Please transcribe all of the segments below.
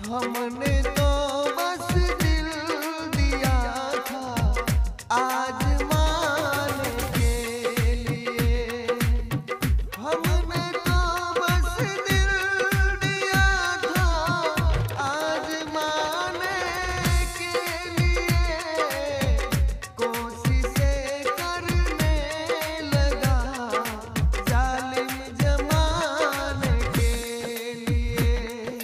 हमने तो बस दिल दिया था आजमाने के लिए। हमने तो बस दिल दिया था आजमाने के लिए। कोशिशें करने लगा जालिम जमाने के लिए।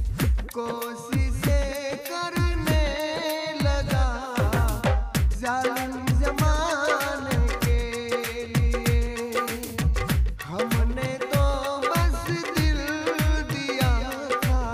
कोशिशें करने लगा जालिम जमाने के लिए। हमने तो बस दिल दिया था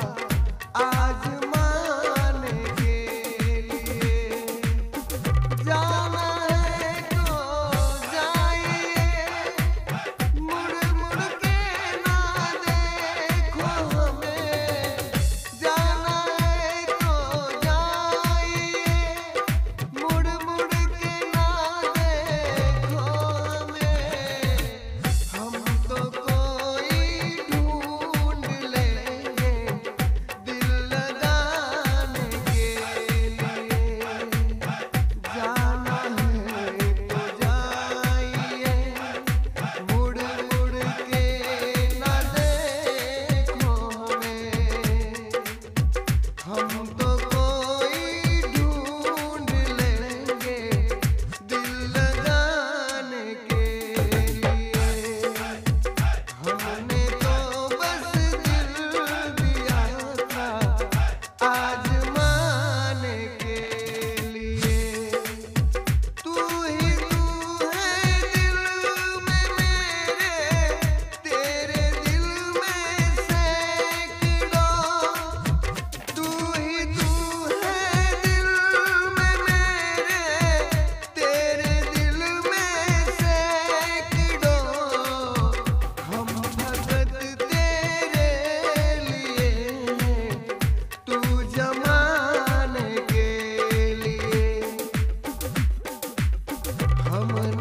आजमाने के लिए। जाना है तो जाइए, मुड़ मुड़ के ना देखो हमें। जाना है तो जाइए, मुड़ मुड़ के ना देखो हमें। हम तो कोई ढूंढ लेंगे दिल लगाने के लिए। जाना है तो जाइए, मुड़ मुड़ के ना देखो हमें। हम तो कोई ढूंढ लेंगे दिल लगाने के लिए। हमने तो बस दिल दिया था आजमाने के लिए। तू ही तू है दिल में मेरे, तेरे दिल में सैकड़ों। तू ही तू है दिल में मेरे, तेरे दिल में सैकड़ों। हम भगत तेरे लिए हैं, तू जमाने के लिए। हम